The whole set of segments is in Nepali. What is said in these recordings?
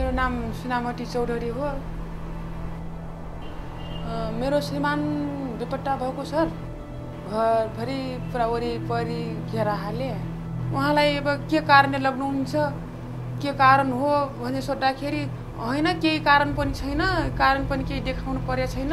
मेरो नाम सुनामती चौधरी हो। मेरो श्रीमान बेपट्टा भएको सर, घरभरि पुरा वरिपरि घेरा हाले। उहाँलाई अब के कारणले लग्नुहुन्छ, के कारण हो भने सोद्धाखेरि होइन केही कारण पनि छैन, कारण पनि केही देखाउनु परेको छैन।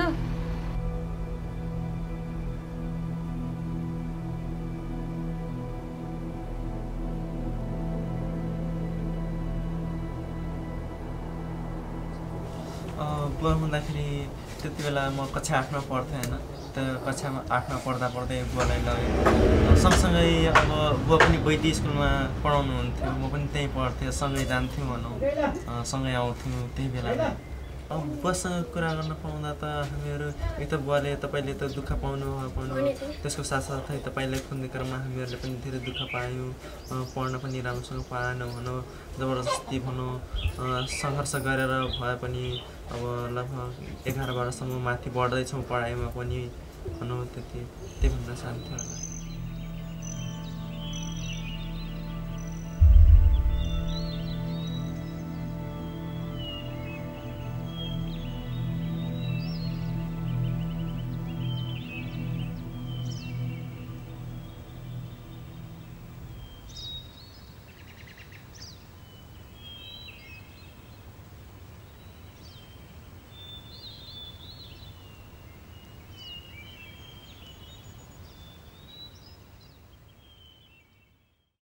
बुवा हुँदाखेरि त्यति बेला म कक्षा 8मा पढ्थेँ होइन। त्यो कक्षा 8मा पढ्दा बुवालाई लगेँ। सँगसँगै अब बुवा पनि बैटी स्कुलमा पढाउनुहुन्थ्यो, म पनि त्यहीँ पढ्थेँ, सँगै जान्थ्यौँ भनौँ, सँगै आउँथ्यौँ। त्यही बेला अब बुवासँग कुरा गर्न पाउँदा त हामीहरू एक त बुवाले तपाईँले त दुःख पाउनु त्यसको साथसाथै तपाईँलाई खुन्ने क्रममा हामीहरूले पनि धेरै दुःख पायौँ। पढ्न पनि राम्रोसँग पाएन भनौँ, जबरजस्ती भनौँ, सङ्घर्ष गरेर भए पनि अब लगभग 11-12 सम्म माथि बढ्दैछौँ पढाइमा पनि भनौँ। त्यही भन्न चाहन्थ्यो होला।